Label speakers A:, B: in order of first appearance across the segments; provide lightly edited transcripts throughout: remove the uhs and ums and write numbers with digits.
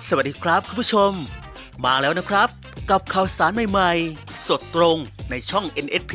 A: สวัสดีครับคุณผู้ชมมาแล้วนะครับกับข่าวสารใหม่ๆสดตรงในช่อง NSP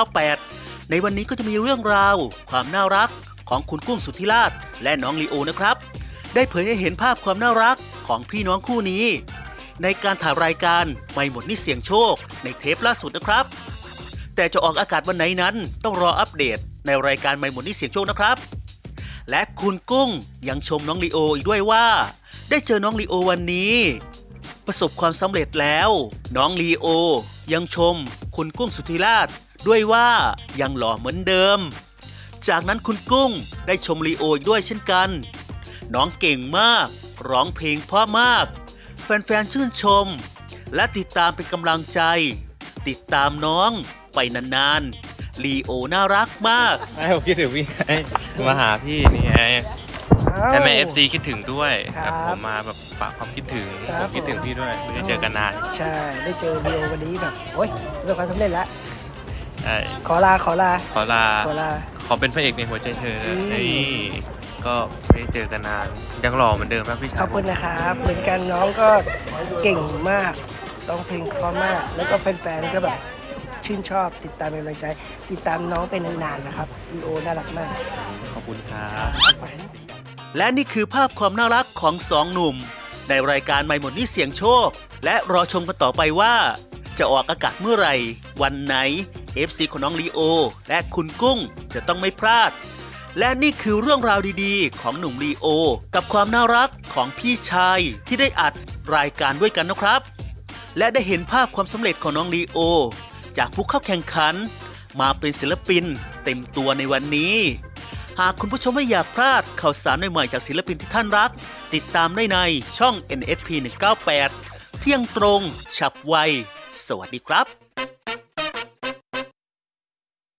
A: 198ในวันนี้ก็จะมีเรื่องราวความน่ารักของคุณกุ้งสุทธิราชและน้องลีโอนะครับได้เผยให้เห็นภาพความน่ารักของพี่น้องคู่นี้ในการถ่ายรายการไม่หมดนี่เสียงโชคในเทปล่าสุดนะครับแต่จะออกอากาศวันไหนนั้นต้องรออัปเดตในรายการไม่หมดนี่เสียงโชคนะครับและคุณกุ้งยังชมน้องลีโออีกด้วยว่าได้เจอน้องลีโอวันนี้ประสบความสำเร็จแล้วน้องลีโอยังชมคุณกุ้งสุทธิราชด้วยว่ายังหล่อเหมือนเดิมจากนั้นคุณกุ้งได้ชมลีโออีกด้วยเช่นกันน้องเก่งมากร้องเพลงเพราะมากแฟนๆชื่นชมและติดตามเป็นกำลังใจติดตามน้องไปนานๆลีโอน่ารักมาก
B: ผมคิดถึงพี่ไงมาหาพี่นี่ไงแต่แม่ FC คิดถึงด้วยครับผมมาแบบฝากความคิดถึงผมคิดถึงพี่ด้วยไม่ได้เจอกันนาน
C: ใช่ได้เจอลีโอวันนี้แบบโอ๊ยประสบความสำเร็จแล้วขอลา
B: ขอเป็นพระเอกในหัวใจเธอนี่ก็ไม่ได้เจอกันนานยังหล่อเหมือนเดิมครับพี่ชาย
C: ขอบคุณนะครับเหมือนกันน้องก็เก่งมากร้องเพลงเพราะมากแล้วก็แฟนๆก็แบบชื่นชอบติดตามเป็นกำลังใจติดตามน้องเป็นนานๆนะครับลีโอน่ารักมาก
B: ขอบคุณครับ
A: และนี่คือภาพความน่ารักของสองหนุ่มในรายการไม่หมดนี่เสียงโชคและรอชมกันต่อไปว่าจะออกอากาศเมื่อไหร่วันไหน FC ของน้องลีโอและคุณกุ้งจะต้องไม่พลาดและนี่คือเรื่องราวดีๆของหนุ่มลีโอกับความน่ารักของพี่ชายที่ได้อัดรายการด้วยกันนะครับและได้เห็นภาพความสำเร็จของน้องลีโอจากผู้เข้าแข่งขันมาเป็นศิลปินเต็มตัวในวันนี้หากคุณผู้ชมไม่อยากพลาดข่าวสารใหม่ๆจากศิลปินที่ท่านรักติดตามได้ในช่อง NSP 198เที่ยงตรงฉับไวสวัสดีครับ